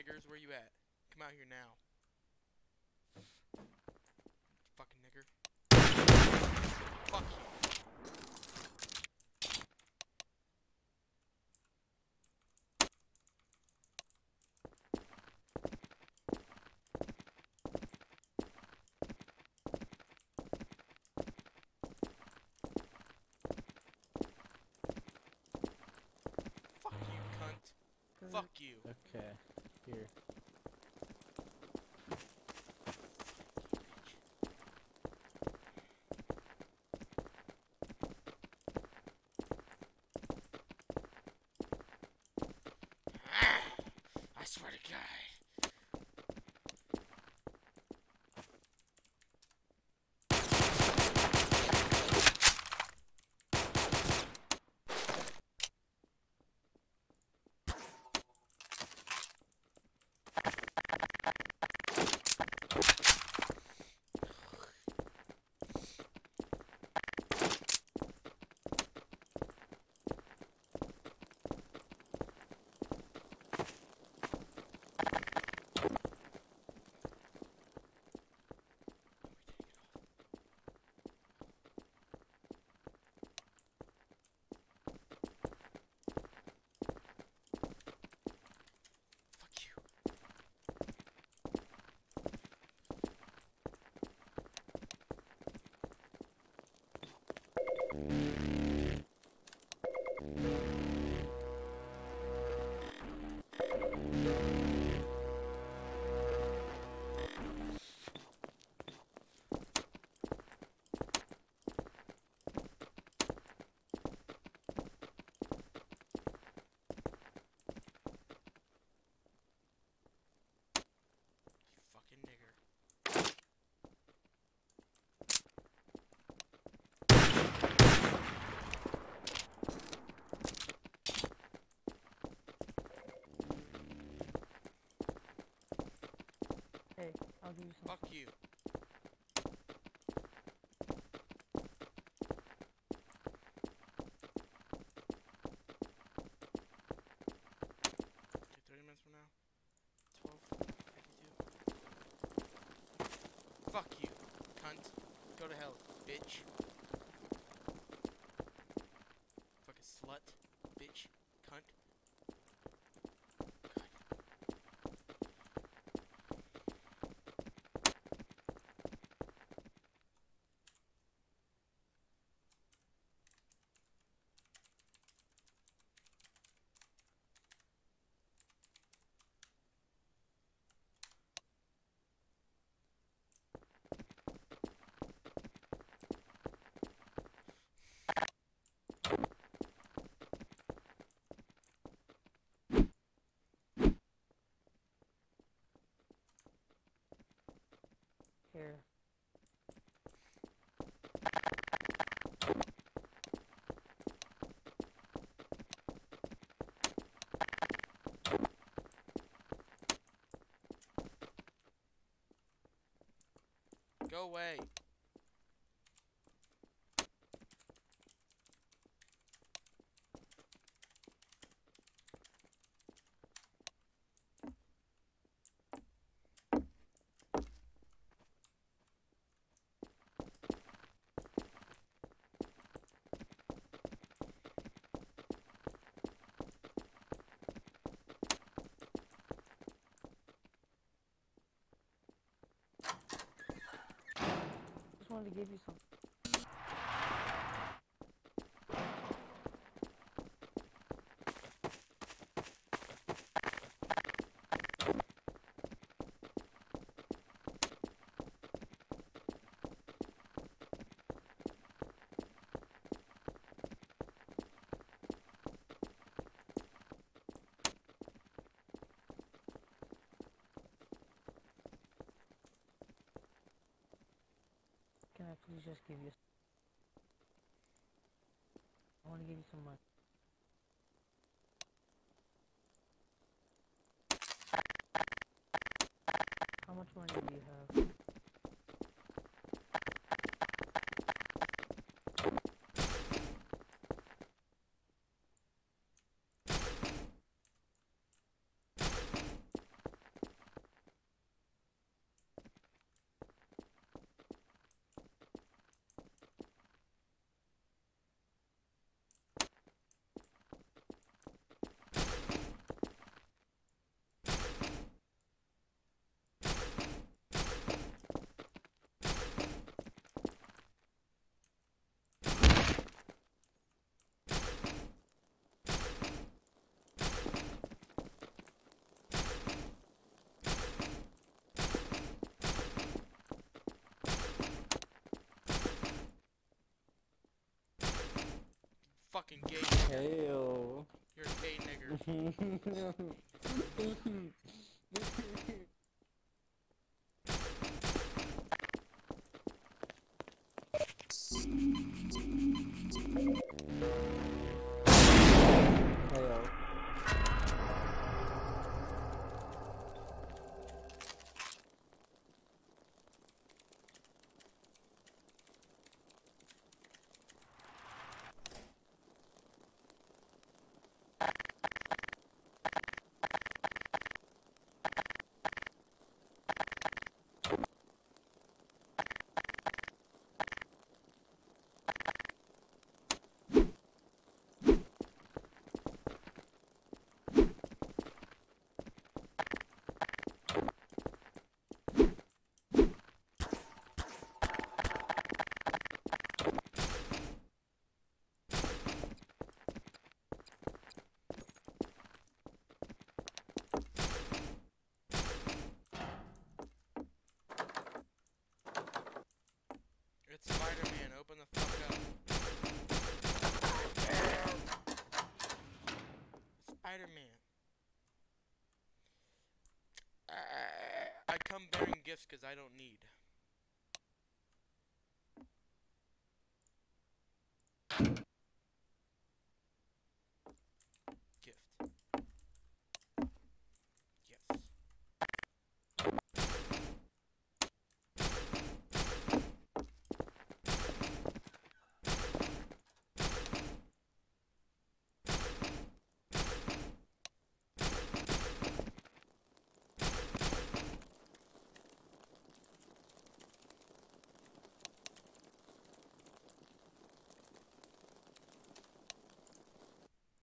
niggers, where you at? Come out here now. Fucking nigger. Fuck you. Fuck you, cunt. Fuck you. Okay, here. I swear to God. Fuck you. You fucking nigger. Hey, I'll give you some. Fuck you. Okay, 30 minutes from now. 12:52. Fuck you, cunt. Go to hell, bitch. Fucking slut, bitch, cunt. Here. Go away. Just wanted to give you some. Can I please just give you? I want to give you some money. How much money do you have? fucking gay nigger. Hell. You're a gay nigger. Hell. It's Spider-Man. Open the fuck up. Spider-Man. I come bearing gifts because I don't need.